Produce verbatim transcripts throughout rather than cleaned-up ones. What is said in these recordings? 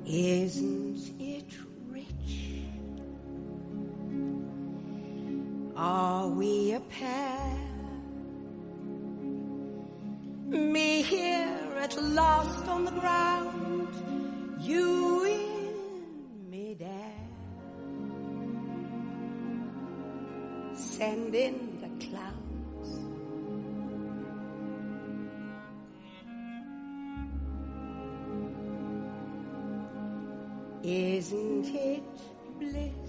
Isn't it rich? Are we a pair? Me here at last on the ground, you in midair. Send in the clowns. Isn't it bliss?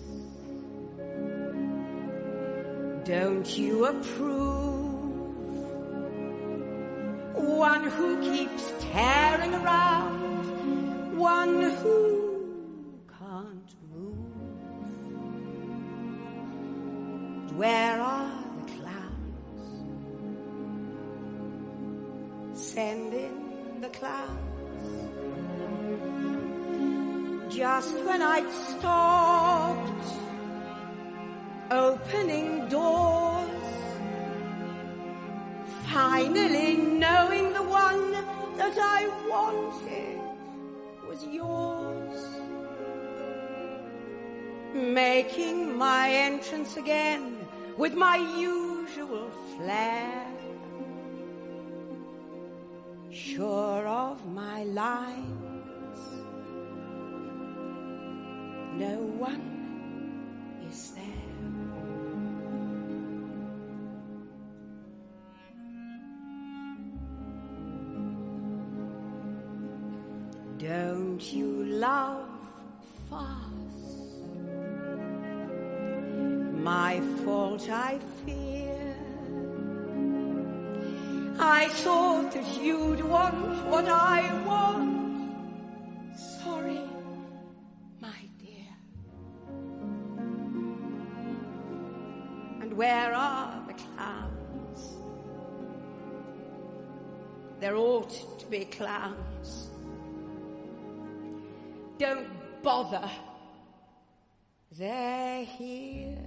Don't you approve? One who keeps tearing around, one who can't move. Where are the clowns? Send in the clowns. Just when I'd stopped opening doors, finally knowing the one that I wanted was yours, making my entrance again with my usual flair, sure of my lines. No one is there. Don't you love fast? My fault, I fear. I thought that you'd want what I want. Sorry. Where are the clowns? There ought to be clowns. Don't bother. They're here.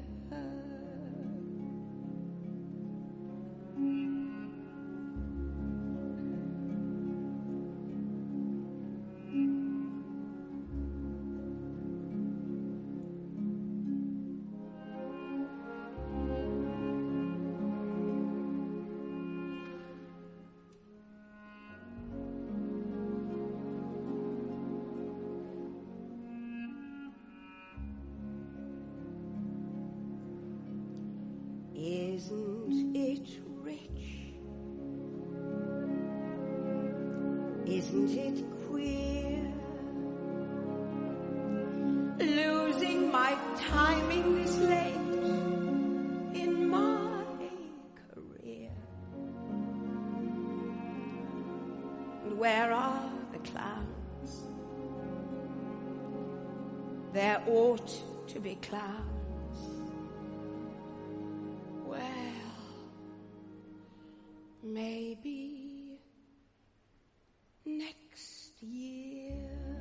Isn't it rich? Isn't it queer? Losing my timing this late in my career. And where are the clowns? There ought to be clowns. Maybe next year.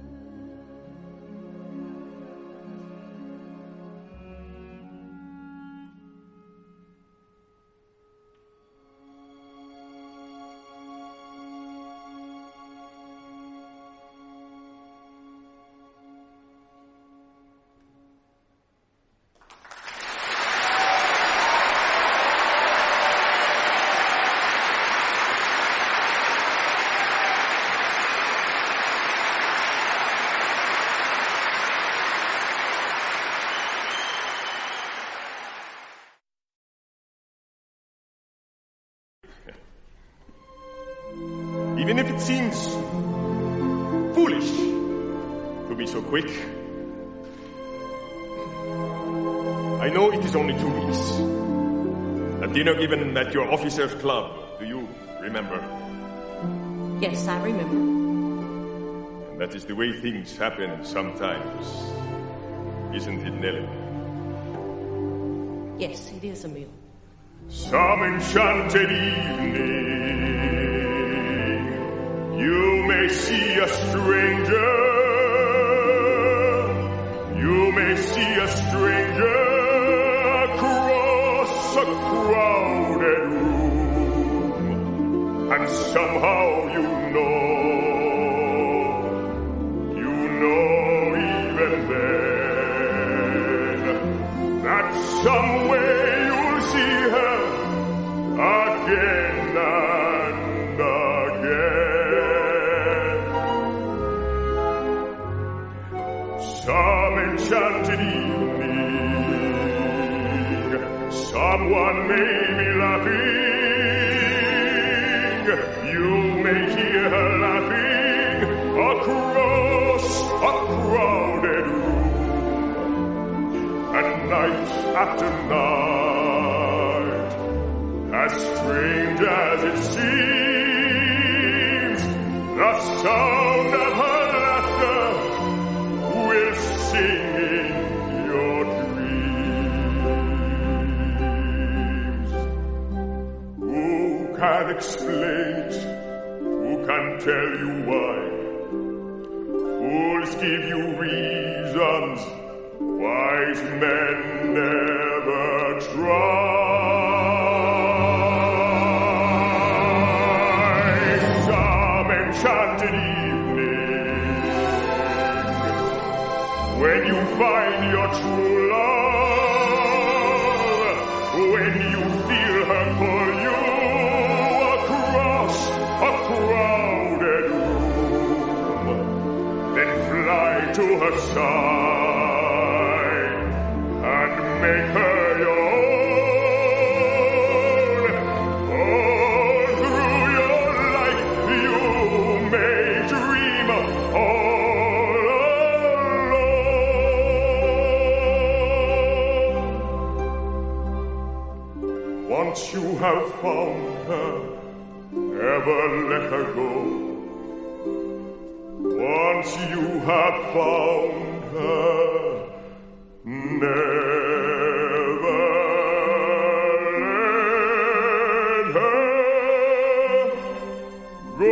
Even if it seems foolish to be so quick, I know it is only two weeks. A dinner given at your officers' club. Do you remember? Yes, I remember. And that is the way things happen sometimes, isn't it, Nelly? Yes, it is, Emil. Some enchanted evening, you may see a stranger. You may see a stranger across a crowded room, and somehow you know, you know some way you'll see her again and again. Some enchanted evening, someone may be laughing. You may hear her laughing across a crowded room. And night after night, as strange as it seems, the sound of her laughter will sing in your dreams. Who can explain it? Who can tell you why? Fools give you reasons, wise men never try. Some enchanted evening, when you find your true love, when you feel her pull you across a crowded room, then fly to her side and make her your own. All through your life you may dream all alone. Once you have found her, never let her go. Once you have found her, never let her go.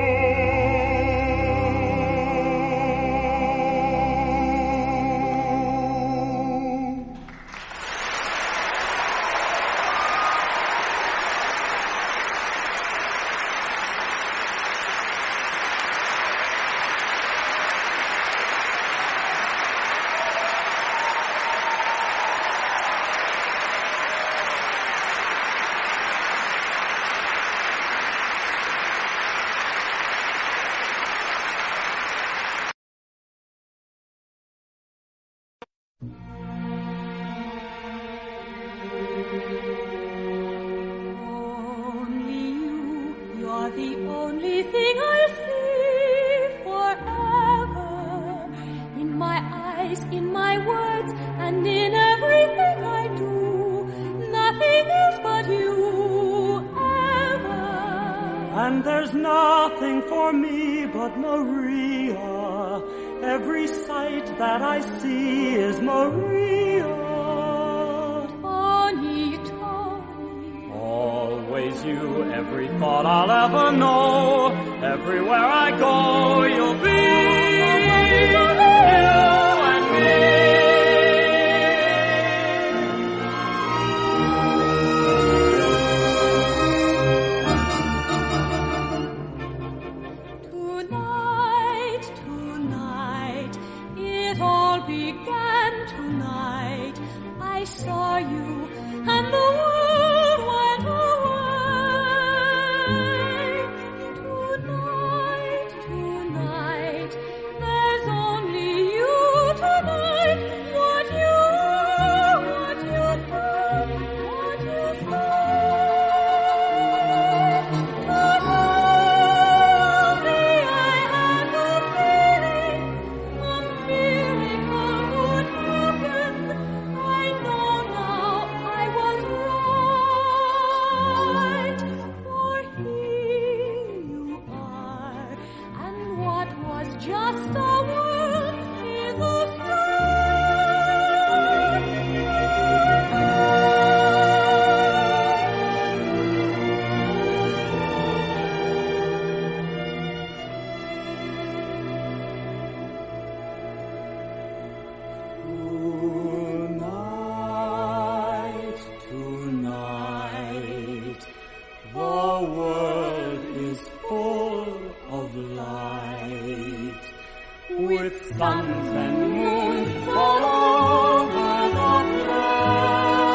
Only you, you're the only thing I'll see forever. In my eyes, in my words, and in everything I do, nothing is but you ever. And there's nothing for me but Maria. Every sight that I see is Maria. Tony, Tony, Always you, every thought I'll ever know. Everywhere I go, you'll be you and me. tonight, tonight, it all began tonight. I saw you and the world went away. Tonight, tonight, there's only you tonight. What you are, what you do, what you say. Tonight, I had a feeling a miracle would happen. I know now I was right, for here you are, and what was just a word is a Tonight, tonight, the world is full of light, with suns and moons all over the place.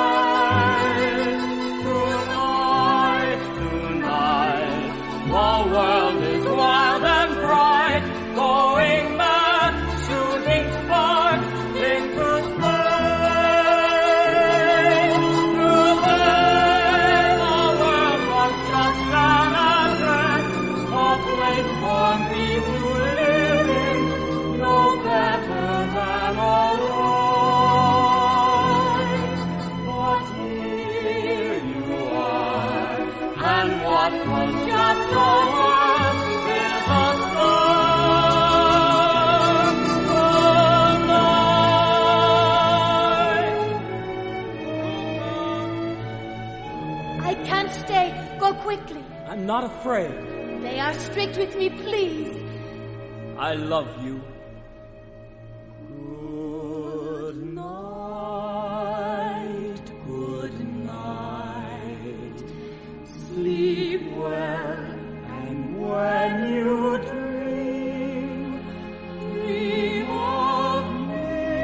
I'm not afraid. They are strict with me, please. I love you. Good night, good night. Sleep well, and when you dream, dream of me.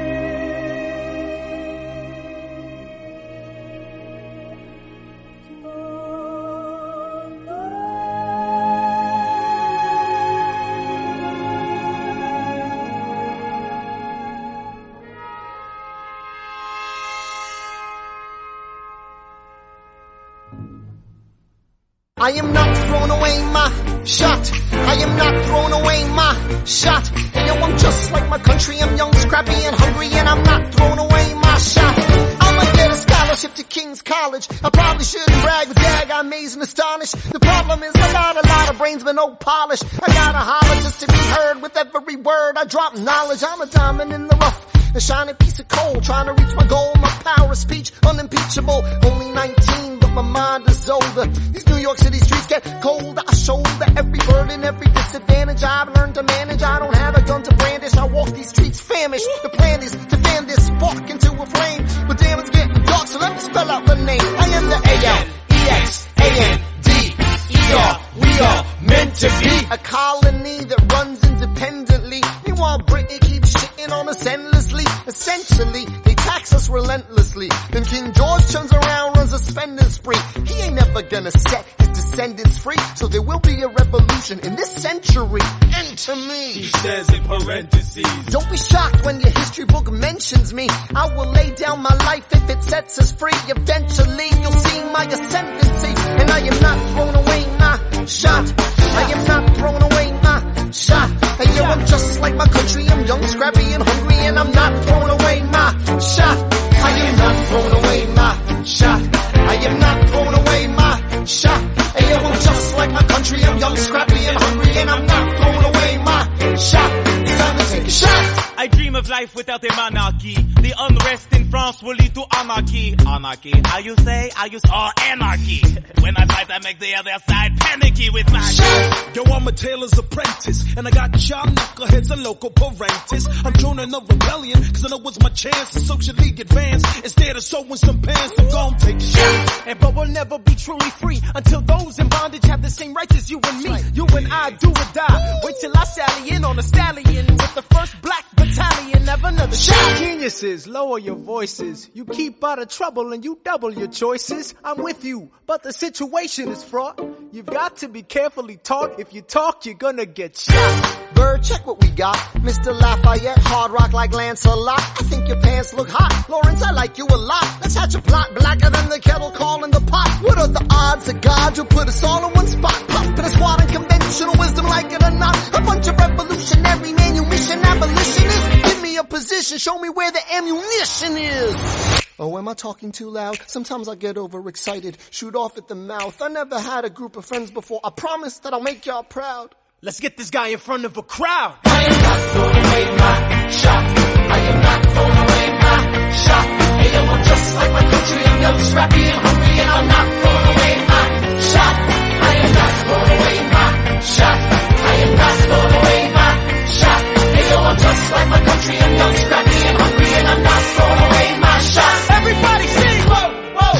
I am not throwing away my shot. I am not throwing away my shot. And yo, I'm just like my country. I'm young, scrappy, and hungry, and I'm not throwing away my shot. I'ma get a scholarship to King's College. I probably shouldn't brag, but dag, I'm amazed and astonished. The problem is I got a lot of brains, but no polish. I gotta holler just to be heard with every word. I drop knowledge. I'm a diamond in the rough, a shining piece of coal, trying to reach my goal. My power of speech, unimpeachable. Only nineteen, but my mind is older. These New York City streets get colder. I shoulder every burden, every disadvantage I've learned to manage. I don't have a gun to brandish. I walk these streets famished. The plan is to fan this spark into a flame. But damn, it's getting dark, so let me spell out the name. I am the A L E X A N D E R. We are meant to be a colony that runs independently. Meanwhile, Britain keeps shitting on us endlessly. Essentially, they tax us relentlessly. Then King George turns around, runs a spending spree. He ain't never gonna set his descendants free. So there will be a revolution in this century. Enter me. He says in parentheses. Don't be shocked when your history book mentions me. I will lay down my life if it sets us free. Eventually, you'll see my ascendancy. And I am not throwing away my shot. I am not throwing away my shot. And yo, I'm just like my country. I'm young, scrappy, and hungry, and I'm not throwing away my shot. I am not throwing away my shot. I am not throwing away my shot. And yo, I'm just like my country. I'm young, scrappy, and hungry, and I'm not throwing away my shot. It's time to take a shot. I dream of life without a monarchy. The unrest in France will lead to anarchy. Anarchy, how you say? I use or anarchy. When I fight, I make the other side panicky with my shit. Yo, I'm a tailor's apprentice, and I got y'all knuckleheads and local parentes. I'm joining a rebellion, cause I know it's my chance to socially advance. Instead of sewing some pants, I'm gon' take a shot. And but we'll never be truly free until those in bondage have the same rights as you and me. You and I do or die. Wait till I sally in on a stallion with the first black battalion. Have another shot. Geniuses, lower your voices. You keep out of trouble and you double your choices. I'm with you, but the situation is fraught. You've got to be carefully taught. If you talk, you're gonna get shot. Bird, check what we got. Mister Lafayette, hard rock like Lancelot. I think your pants look hot. Lawrence, I like you a lot. Let's hatch a plot blacker than the kettle calling the pot. What are the odds of God will put us all in one spot? Pumping a squad in conventional wisdom, like it or not. A bunch of revolutionary manumission abolitionists. Give me a position, show me where the ammunition is. Oh, am I talking too loud? Sometimes I get overexcited, shoot off at the mouth. I never had a group of friends before. I promise that I'll make y'all proud. Let's get this guy in front of a crowd. I am not throwing away my shot. I am not throwing away my shot. Hey, yo, I'm just like my country. I'm young, scrappy, and hungry, and I'm not throwing away my shot. I am not throwing away my shot. I am not throwing away my shot. Hey, yo, I'm just like my country. I'm young, scrappy, and hungry, and I'm not throwing away my shot. Everybody sing. Whoa, whoa,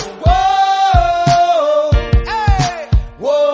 whoa. Hey, whoa.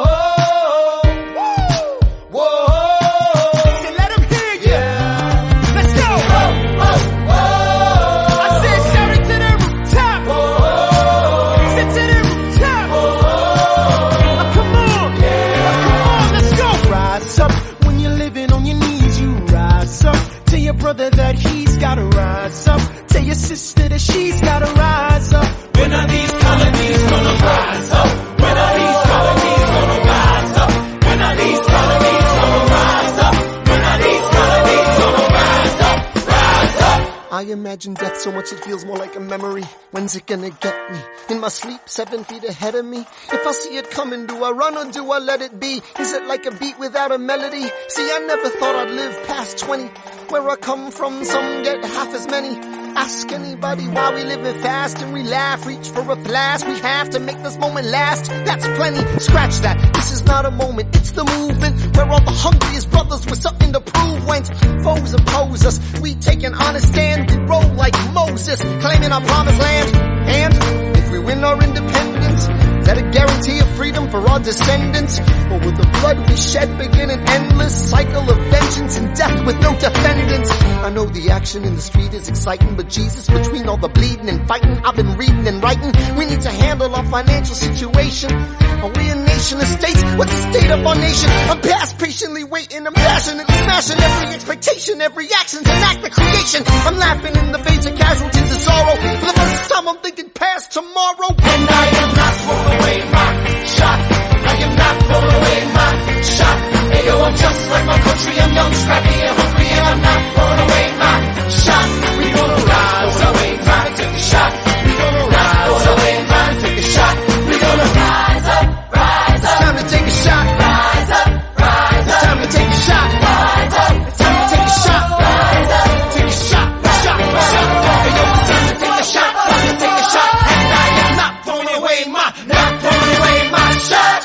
Brother that he's gotta rise up. Tell your sister that she's gotta rise up. When are these colonies gonna rise up? When are these colonies gonna rise up? When are these colonies gonna rise up? When are these colonies gonna rise up? Rise up. I imagine death so much it feels more like a memory. When's it gonna get me? In my sleep, seven feet ahead of me. If I see it coming, do I run or do I let it be? Is it like a beat without a melody? See, I never thought I'd live past twenty. Where I come from, some get half as many. Ask anybody why we living fast and we laugh, reach for a blast. We have to make this moment last. That's plenty. Scratch that. This is not a moment, it's the movement where all the hungriest brothers with something to prove went. Foes oppose us, we take an honest stand. We roll like Moses, claiming our promised land. And if we win our independence, is that a guarantee of freedom for our descendants? Or will the blood we shed begin an endless cycle of vengeance and death with no defendants? I know the action in the street is exciting, but Jesus, between all the bleeding and fighting I've been reading and writing, we need to handle our financial situation. Are we a nation of states? What's the state of our nation? I'm past patiently waiting, I'm passionately smashing every expectation, every action's an act of creation. I'm laughing in the face of casualties of sorrow. For the first time I'm thinking past tomorrow. And I am not throwing away my shot. I am not throwing away my shot. Hey yo, I'm just like my country. I'm young, scrappy, and hungry, and I'm not throwing away my shot. We gonna rise up, time to take a shot. We gonna rise up, time to take a shot. We gonna rise up, rise up. It's time to take a shot. Rise up, rise up. It's time to take a shot. Rise up. It's time to take a shot. Rise up. Take a shot. Shot. Shot. Hey yo, it's time to take a shot. Time to take a shot. And I am not throwing away my, not throwing away my shot.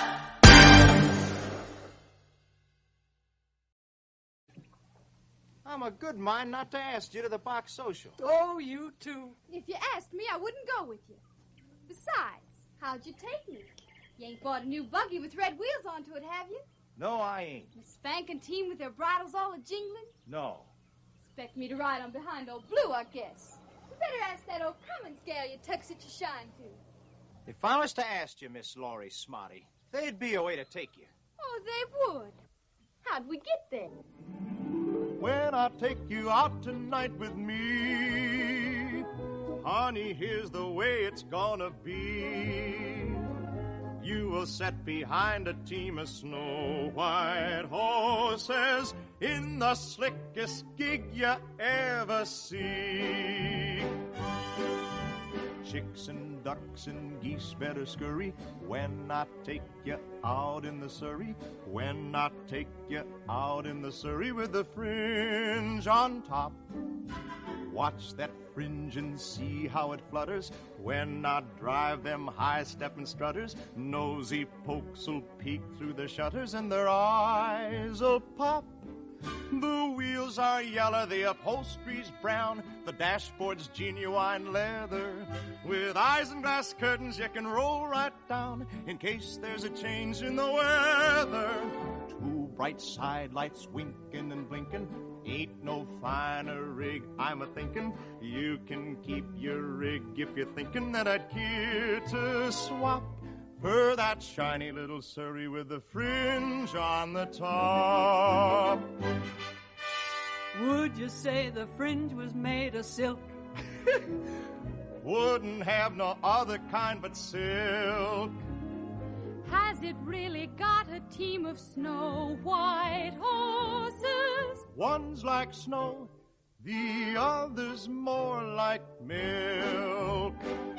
I'm a good mind not to ask you to the box social. Oh, you too. If you asked me, I wouldn't go with you. Besides, how'd you take me? You ain't bought a new buggy with red wheels onto it, have you? No, I ain't. A spanking team with their bridles all a-jingling? No. Expect me to ride on behind old Blue, I guess. You better ask that old Cummins gal you took such a shine to. If I was to ask you, Miss Laurie Smarty, there'd be a way to take you. Oh, they would. How'd we get there? When I take you out tonight with me, honey, here's the way it's gonna be. You will sit behind a team of snow-white horses in the slickest gig you ever see. Chicks and ducks and geese better scurry when I take you out in the Surrey. When I take you out in the Surrey with the fringe on top. Watch that fringe and see how it flutters when I drive them high-stepping strutters. Nosy pokes'll peek through the shutters and their eyes'll pop. The wheels are yellow, the upholstery's brown, the dashboard's genuine leather. With isinglass curtains you can roll right down in case there's a change in the weather. Two bright side lights winking and blinking, ain't no finer rig, I'm a-thinking. You can keep your rig if you're thinking that I'd care to swap for that shiny little Surrey with the fringe on the top. Would you say the fringe was made of silk? Wouldn't have no other kind but silk. Has it really got a team of snow-white horses? One's like snow, the other's more like milk.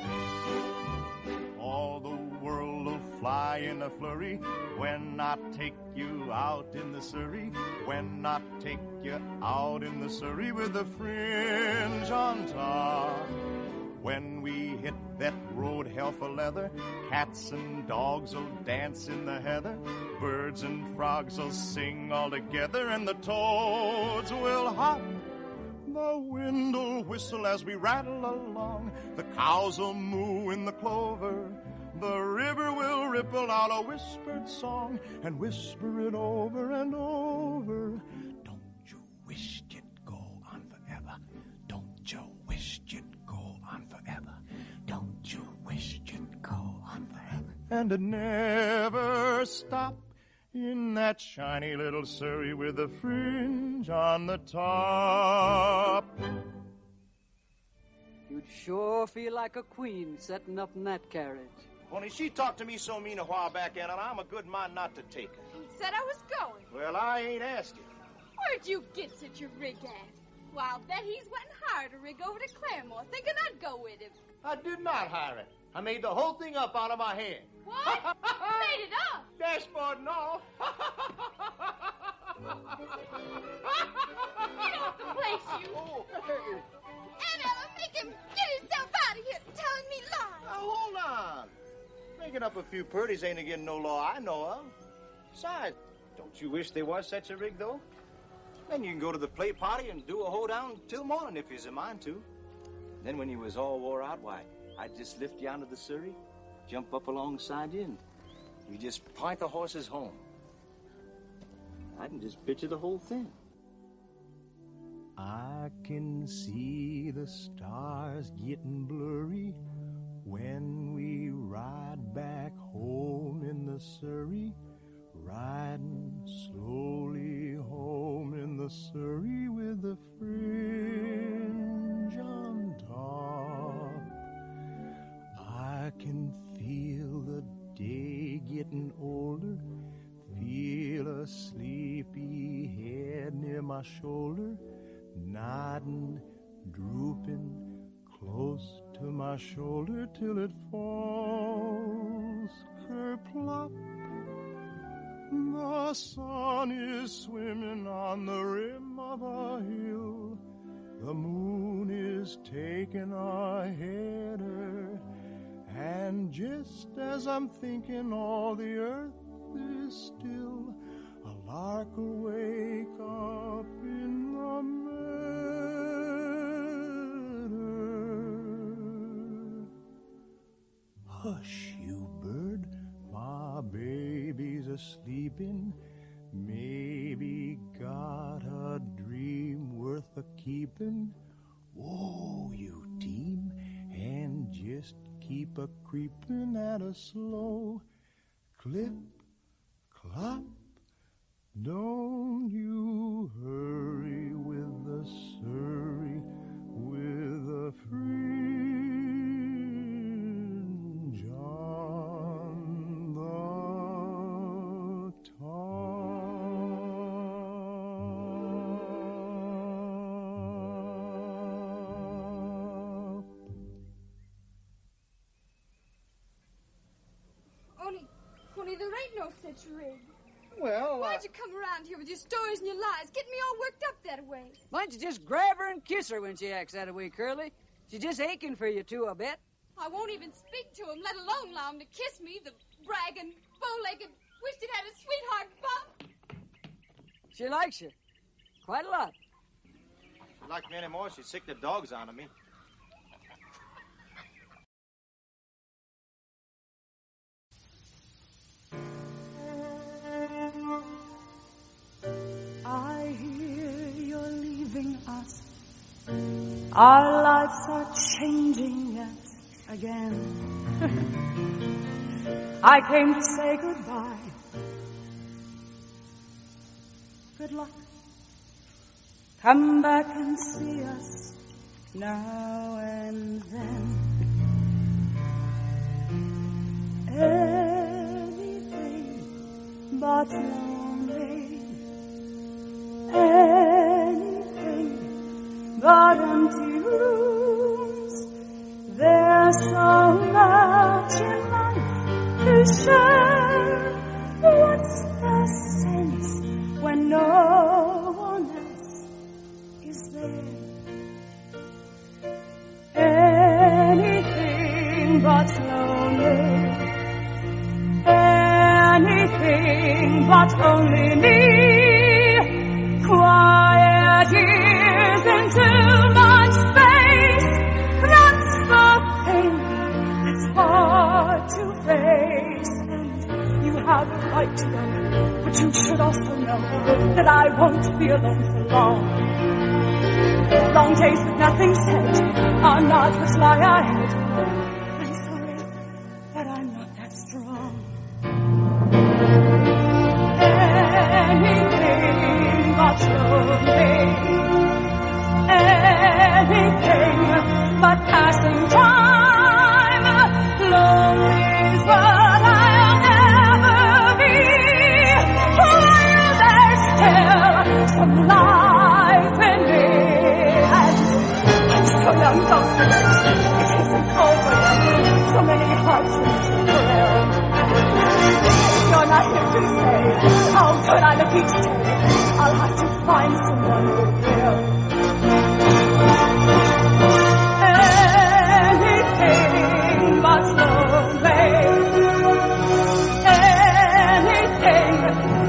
All the world will fly in a flurry when I take you out in the Surrey. When I take you out in the Surrey with the fringe on top. When we hit that road hell for leather, cats and dogs will dance in the heather. Birds and frogs will sing all together, and the toads will hop. The wind will whistle as we rattle along. The cows will moo in the clover. The river will ripple out a whispered song and whisper it over and over. Don't you wish you'd go on forever? Don't you wish you'd go on forever? Don't you wish you'd go on forever? And to never stop in that shiny little Surrey with the fringe on the top. You'd sure feel like a queen setting up in that carriage. Only she talked to me so mean a while back, Anna, and I'm a good mind not to take her. He said I was going. Well, I ain't asking. Where'd you get such a rig at? Well, I'll bet he's went and hired a rig over to Claremore, thinking I'd go with him. I did not hire it. I made the whole thing up out of my head. What? You made it up? Dashboard and all. Get off the place, you. Oh. Annella, make him get himself out of here telling me lies. Now, hold on. Making up a few purties ain't again no law I know of. Besides, don't you wish there was such a rig, though? Then you can go to the play party and do a hoedown till morning if you's a mind to. Then when you was all wore out, why, I'd just lift you onto the surrey, jump up alongside you, and you just point the horses home. I can just picture the whole thing. I can see the stars getting blurry when we ride back home in the surrey, riding slowly home in the surrey with the fringe on top. I can feel the day getting older, feel a sleepy head near my shoulder, nodding, drooping close to my shoulder till it falls kerplop. The sun is swimming on the rim of a hill, the moon is taking a header, and just as I'm thinking all the earth is still, a lark will wake up in the meadow. Hush, you bird, my baby's a-sleeping, maybe got a dream worth a-keeping. Whoa, you team, and just keep a-creeping at a slow clip, clop. Don't you hurry with the surrey, with the fringe on the top. Only, only there ain't no such rig. Well, Why'd uh, you come around here with your stories and your lies, getting me all worked up that way? why don't you just grab her and kiss her when she acts that way, Curly? She's just aching for you, too, I bet. I won't even speak to him, let alone allow him to kiss me, the bragging, bow-legged, wished it had a sweetheart bum. She likes you. Quite a lot. If she liked me anymore, she'd sick the dogs onto me. I hear you're leaving us. Our lives are changing yet again. I came to say goodbye. Good luck. Come back and see us now and then. Anything but lonely. Anything but empty rooms. There's so much in life to share. What's the sense when no one else is there? Anything but lonely. Anything but only me. Quiet years in too much space. That's the thing that's hard to face. And you have a right to know, but you should also know that I won't be alone for long. Long days with nothing said are not what lie ahead. I'm sorry, but I'm not that strong. Anything but lonely. Anything but passing time. Lonely's what I'll never be. While there's still some life in me. And I'm so young, don't forget, it isn't over. So many hardships to bear. You're not here to say how good I look each day. I'll have to find someone who will. Anything but lonely. Anything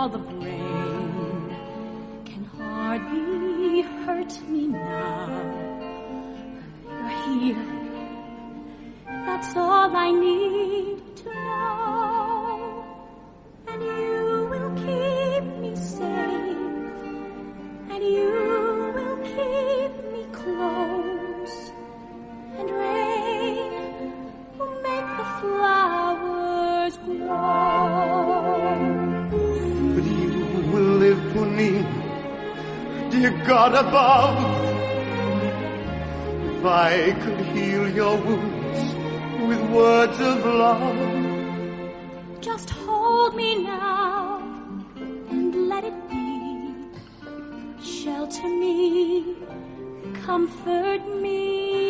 fall of rain can hardly hurt me now. You're here, that's all I need to know. And you will keep me safe, and you will keep me close. And rain will make the flowers grow. But you will live for me, dear God above. If I could heal your wounds with words of love. Just hold me now and let it be. Shelter me, comfort me.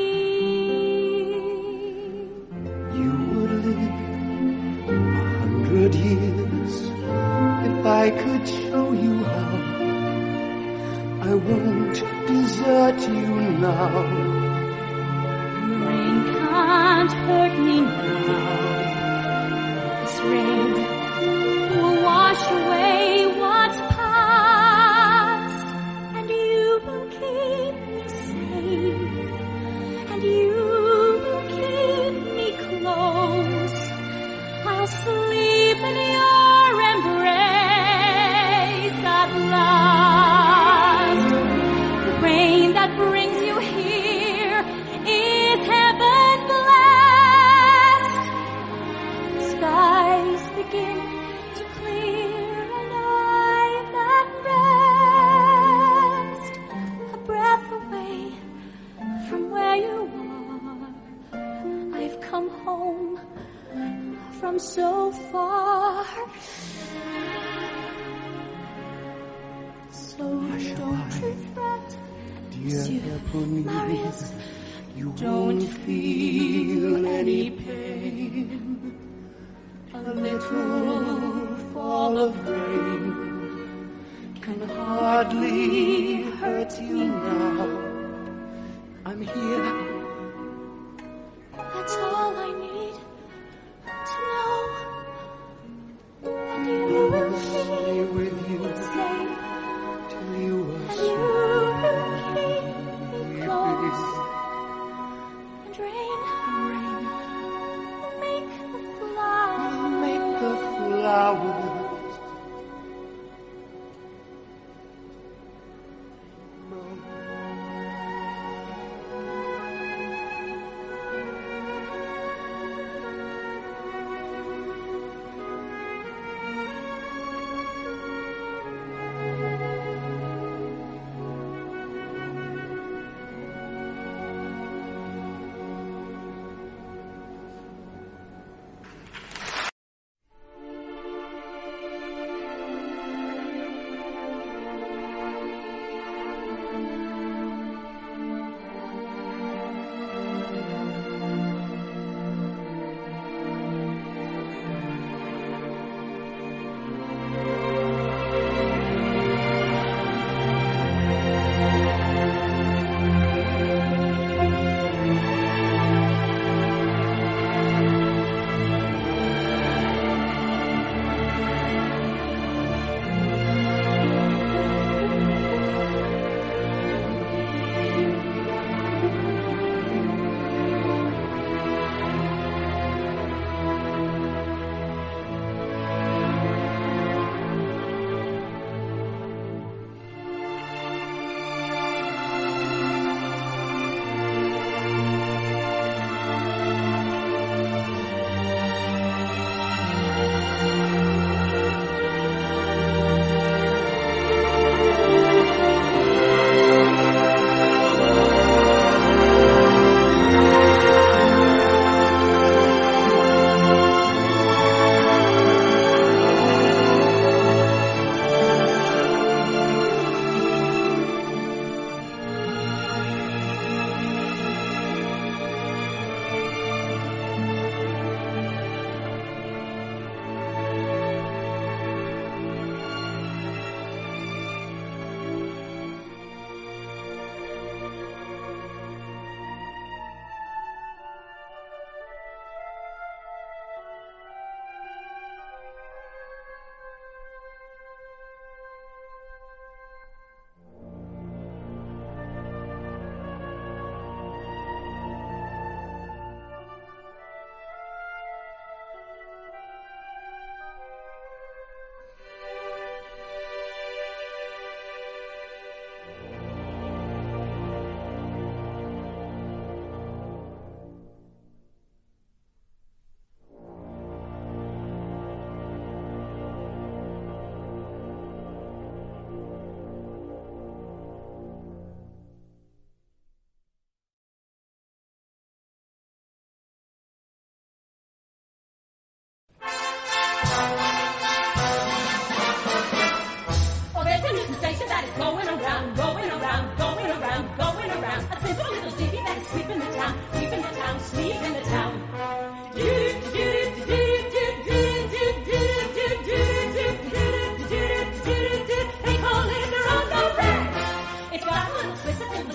You would live a hundred years if I could show you how. I won't desert you now. Rain can't hurt me now. This rain will wash away what's past, and you will keep me safe, and you will keep me close. I'll sleep in your embrace at last. The rain that brings you here is heaven blessed. Skies begin to clear and I'm at rest. A breath away from where you are. I've come home from so far. So don't regret, Dear Marius. you Don't feel any pain. A little fall of rain can hardly hurt me now. I'm here. That's all I need to know. And you will stay with you safe till you are and you will keep me close. And rain, rain, make the flowers, make the flowers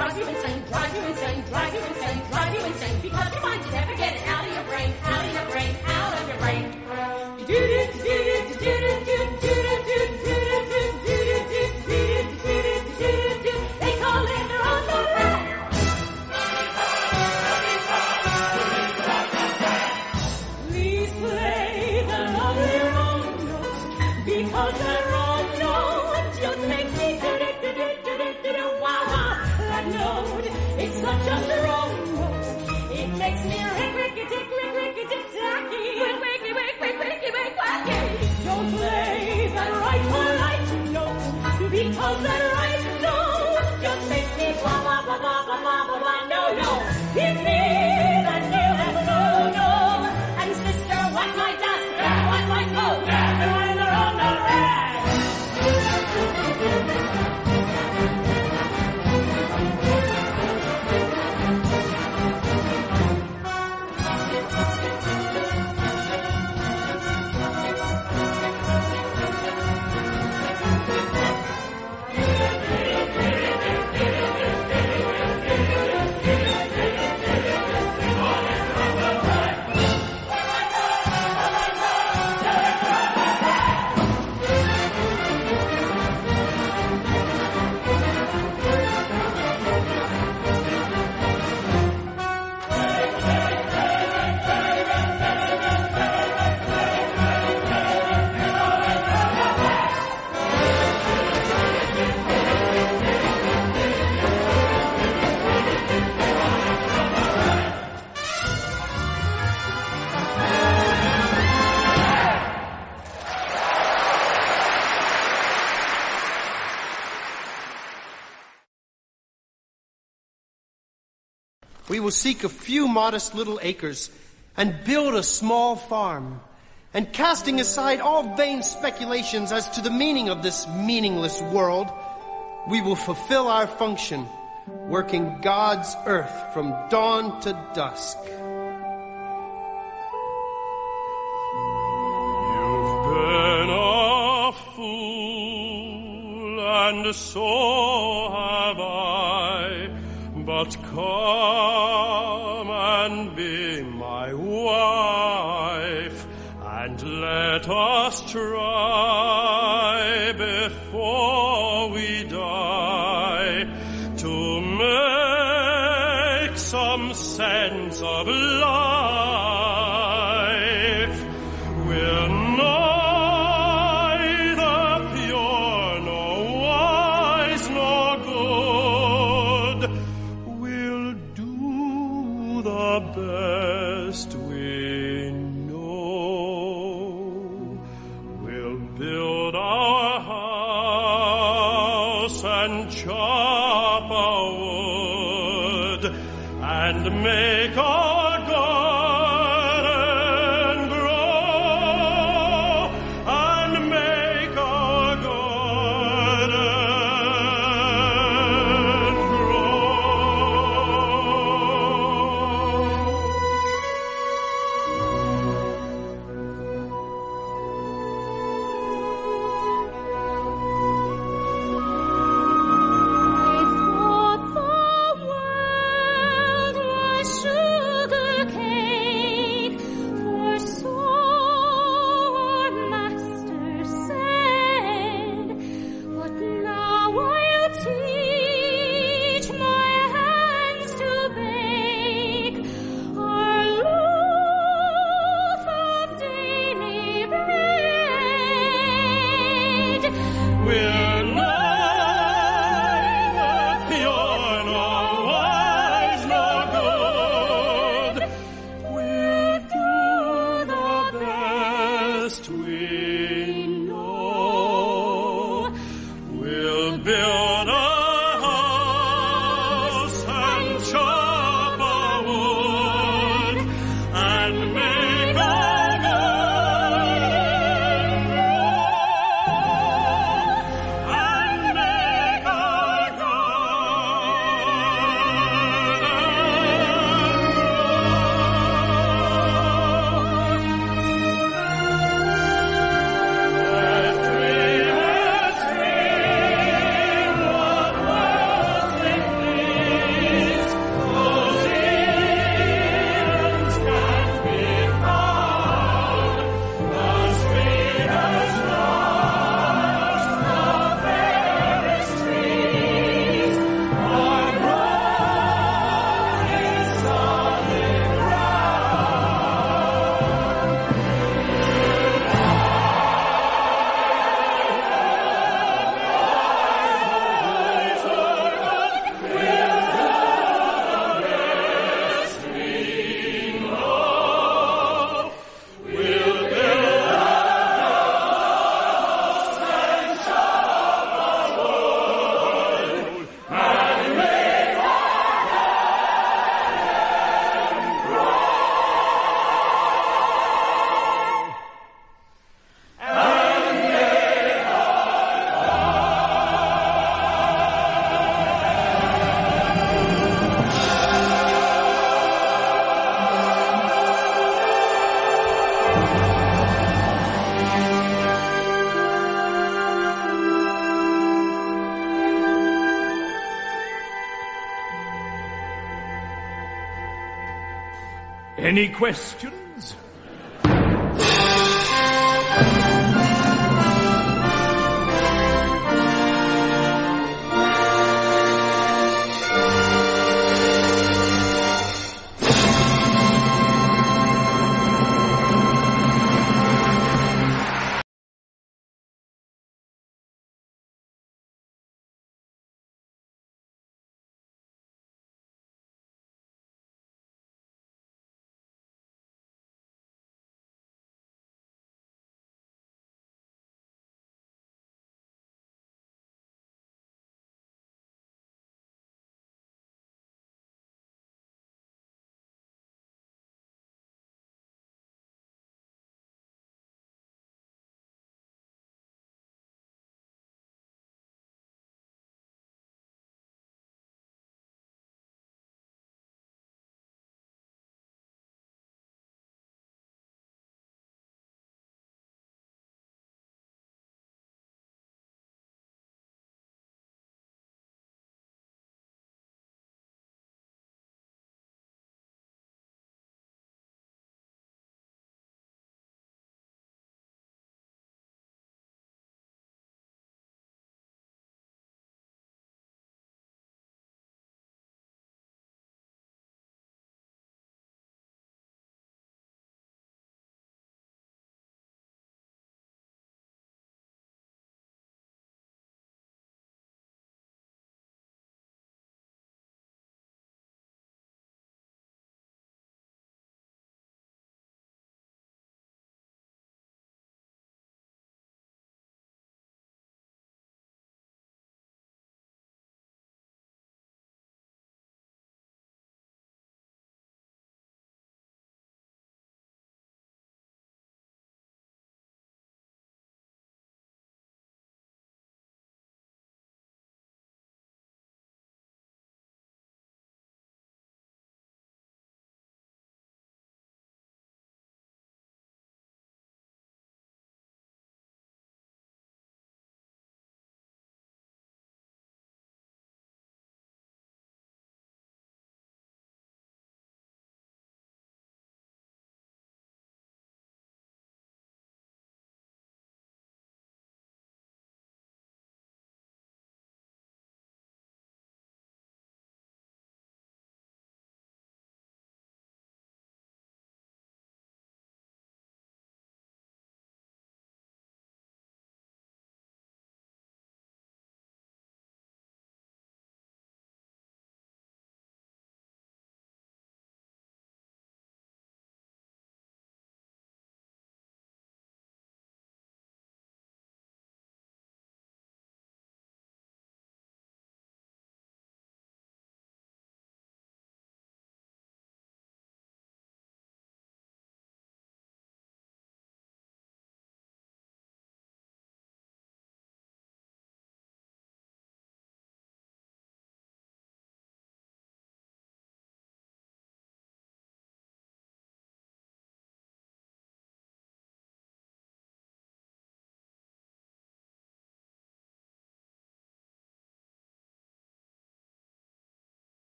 drives you insane, drives you insane, drives you insane, drives you insane, because your mind, you never get it out of your brain, out of your brain, out of your brain. They call it the wrong rag. Please play the lovely wrong note, because the wrong note just makes me do-do-do-do-do-do-do. Wow, wow, that note, it's such a wrong note. It makes me rick, ricky, tick, rick, ricky, tick, tacky. Wick, wicky, wick, wick, wicky, wick, wacky. Don't play that right or right note, because that right note just makes me blah, blah, blah, blah, blah, blah, blah, blah. No, no, give me that new and no, no. And sister, what's my dust? What's my coat? You're in the wrong rag. We will seek a few modest little acres and build a small farm. And casting aside all vain speculations as to the meaning of this meaningless world, we will fulfill our function, working God's earth from dawn to dusk. You've been a fool, and so have I, but come and be my wife, and let us try before we die to make some sense of life. We're neither pure nor wise nor good. We'll do the best we know. We'll build our house and chop our wood and make our garden grow and make our garden Any questions?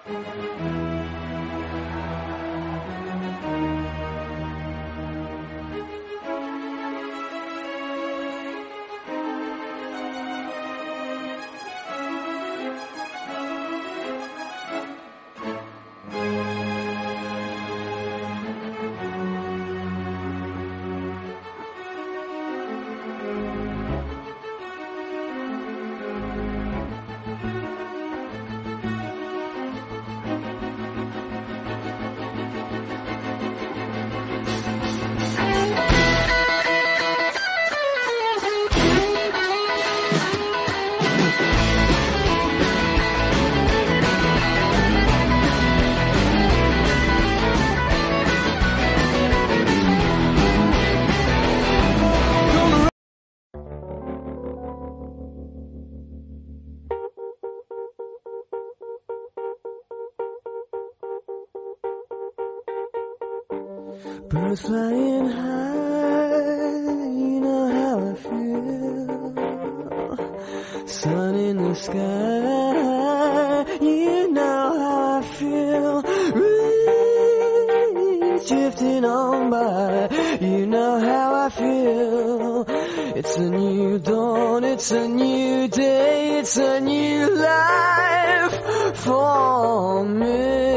Birds flying high, you know how I feel. Sun in the sky, you know how I feel. Breeze drifting on by, you know how I feel. It's a new dawn, it's a new day, it's a new life for me.